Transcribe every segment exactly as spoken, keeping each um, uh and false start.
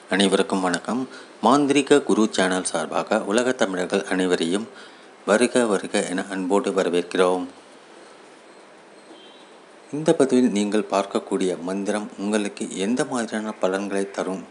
அனைவருக்கும் வணக்கம். மாந்திரிக குரு சேனல் சார்பாக உலக தமிழர்கள் அனைவரையும் வருக வருக என அன்போடு வரவேற்கிறோம். இந்த பதிவில் நீங்கள் பார்க்கக்கூடிய மந்திரம் உங்களுக்கு எந்த மாதிரியான பலன்களை தரும்,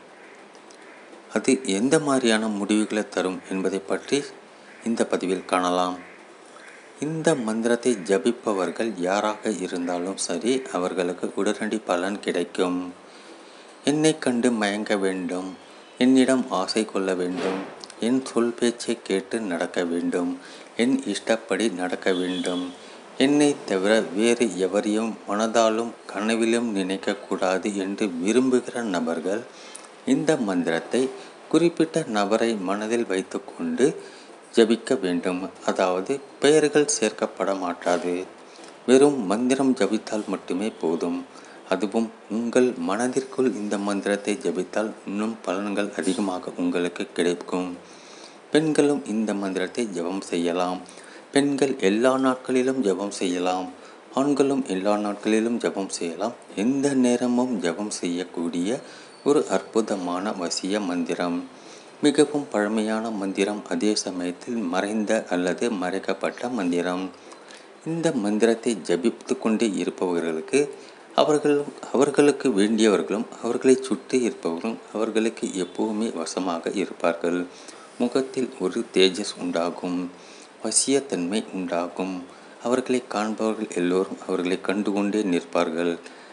அது எந்த மாதிரியான முடிவுகளை தரும் என்பதை பற்றி இந்த பதிவில் காணலாம். இந்த மந்திரத்தை ஜபிப்பவர்கள் யாராக இருந்தாலும் சரி, அவர்களுக்கு உடனடி பலன் கிடைக்கும். என்னை கண்டு மயங்க வேண்டும், என்னிடம் ஆசை கொள்ள வேண்டும், என் சொல் பேச்சை கேட்டு நடக்க வேண்டும், என் இஷ்டப்படி நடக்க வேண்டும், என்னை தவிர வேறு எவரையும் மனதாலும் கனவிலும் நினைக்கக்கூடாது என்று விரும்புகிற நபர்கள் இந்த மந்திரத்தை குறிப்பிட்ட நபரை மனதில் வைத்து கொண்டு ஜபிக்க வேண்டும். அதாவது பெயர்கள் சேர்க்கப்பட மாட்டாது. வெறும் மந்திரம் ஜபித்தால் மட்டுமே போதும். அதுவும் உங்கள் மனதிற்குள் இந்த மந்திரத்தை ஜபித்தால் இன்னும் பலன்கள் அதிகமாக உங்களுக்கு கிடைக்கும். பெண்களும் இந்த மந்திரத்தை ஜபம் செய்யலாம். பெண்கள் எல்லா நாட்களிலும் ஜபம் செய்யலாம். ஆண்களும் எல்லா நாட்களிலும் ஜபம் செய்யலாம். எந்த நேரமும் ஜபம் செய்யக்கூடிய ஒரு அற்புதமான வசிய மந்திரம். மிகவும் பழமையான மந்திரம், அதே சமயத்தில் மறைந்த அல்லது மறைக்கப்பட்ட மந்திரம். இந்த மந்திரத்தை ஜபித்து கொண்டே இருப்பவர்களுக்கு அவர்கள் அவர்களுக்கு வேண்டியவர்களும் அவர்களை சுற்றி இருப்பவர்களும் அவர்களுக்கு எப்பவுமே வசமாக இருப்பார்கள். முகத்தில் ஒரு தேஜஸ் உண்டாகும், வசியத்தன்மை உண்டாகும். அவர்களை காண்பவர்கள் எல்லோரும் அவர்களை கண்டுகொண்டே நிற்பார்கள்.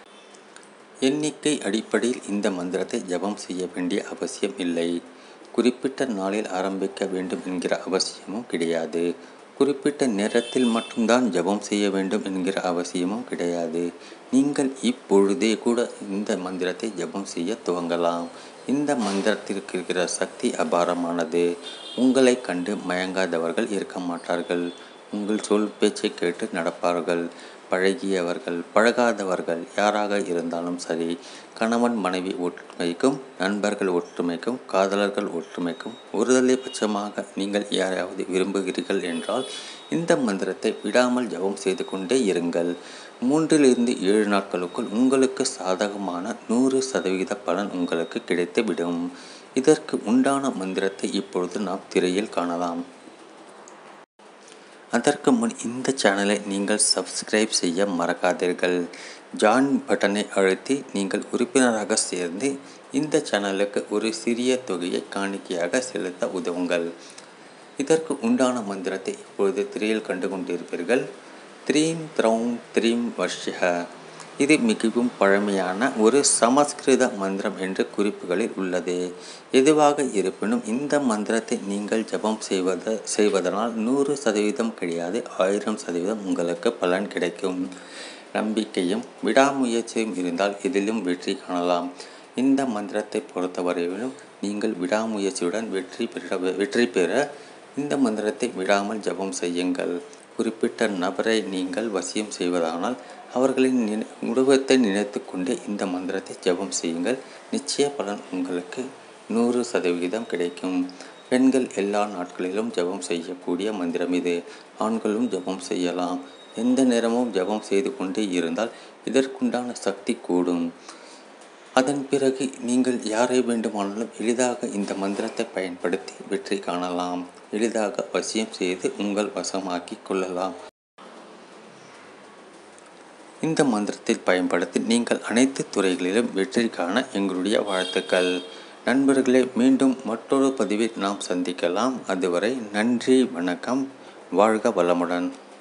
எண்ணிக்கை அடிப்படையில் இந்த மந்திரத்தை ஜபம் செய்ய வேண்டிய அவசியம் இல்லை. குறிப்பிட்ட நாளில் ஆரம்பிக்க வேண்டும் என்கிற அவசியமும் கிடையாது. குறிப்பிட்ட நேரத்தில் மட்டும்தான் ஜபம் செய்ய வேண்டும் என்கிற அவசியமும் கிடையாது. நீங்கள் இப்பொழுதே கூட இந்த மந்திரத்தை ஜபம் செய்ய துவங்கலாம். இந்த மந்திரத்திற்கு இருக்கிற சக்தி அபாரமானது. உங்களை கண்டு மயங்காதவர்கள் இருக்க மாட்டார்கள். உங்கள் சொல் பேச்சை கேட்டு நடப்பார்கள். பழகியவர்கள் பழகாதவர்கள் யாராக இருந்தாலும் சரி, கணவன் மனைவி ஒற்றுமைக்கும், நண்பர்கள் ஒற்றுமைக்கும், காதலர்கள் ஒற்றுமைக்கும், ஒருதலை பட்சமாக நீங்கள் யாரையாவது விரும்புகிறீர்கள் என்றால் இந்த மந்திரத்தை விடாமல் ஜபம் செய்து கொண்டே இருங்கள். மூன்றிலிருந்து ஏழு நாட்களுக்குள் உங்களுக்கு சாதகமான நூறு சதவிகித பலன் உங்களுக்கு கிடைத்துவிடும். இதற்கு உண்டான மந்திரத்தை இப்பொழுது நாம் திரையில் காணலாம். அதற்கு முன் இந்த சேனலை நீங்கள் சப்ஸ்கிரைப் செய்ய மறக்காதீர்கள். ஜாயின் பட்டனை அழுத்தி நீங்கள் உறுப்பினராக சேர்ந்து இந்த சேனலுக்கு ஒரு சிறிய தொகையை காணிக்கையாக செலுத்த உதவுங்கள். இதற்கு உண்டான மந்திரத்தை இப்பொழுது திரையில் கண்டு கொண்டிருப்பீர்கள். த்ரீம் த்ரௌம் த்ரீம் வர்ஷக. இது மிகவும் பழமையான ஒரு சமஸ்கிருத மந்திரம் என்று குறிப்புகளில் உள்ளது. எதுவாக இருப்பினும் இந்த மந்திரத்தை நீங்கள் ஜபம் செய்வத செய்வதனால் நூறு சதவீதம் கிடையாது, ஆயிரம் சதவீதம் உங்களுக்கு பலன் கிடைக்கும். நம்பிக்கையும் விடாமுயற்சியும் இருந்தால் இதிலும் வெற்றி காணலாம். இந்த மந்திரத்தை பொறுத்தவரையிலும் நீங்கள் விடாமுயற்சியுடன் வெற்றி பெற வெற்றி பெற இந்த மந்திரத்தை விடாமல் ஜபம் செய்யுங்கள். குறிப்பிட்ட நபரை நீங்கள் வசியம் செய்வதானால் அவர்களின் நினை உருவத்தை நினைத்து கொண்டே இந்த மந்திரத்தை ஜபம் செய்யுங்கள். நிச்சய பலன் உங்களுக்கு நூறு சதவிகிதம் கிடைக்கும். பெண்கள் எல்லா நாட்களிலும் ஜபம் செய்யக்கூடிய மந்திரம் இது. ஆண்களும் ஜபம் செய்யலாம். எந்த நேரமும் ஜபம் செய்து கொண்டே இருந்தால் இதற்குண்டான சக்தி கூடும். அதன் பிறகு நீங்கள் யாரை வேண்டுமானாலும் எளிதாக இந்த மந்திரத்தை பயன்படுத்தி வெற்றி காணலாம். எளிதாக வசியம் செய்து உங்கள் வசமாக்கி கொள்ளலாம். இந்த மந்திரத்தை பயன்படுத்தி நீங்கள் அனைத்து துறைகளிலும் வெற்றி காண எங்களுடைய வாழ்த்துக்கள். நண்பர்களே, மீண்டும் மற்றொரு பதிவில் நாம் சந்திக்கலாம். அதுவரை நன்றி, வணக்கம், வாழ்க வளமுடன்.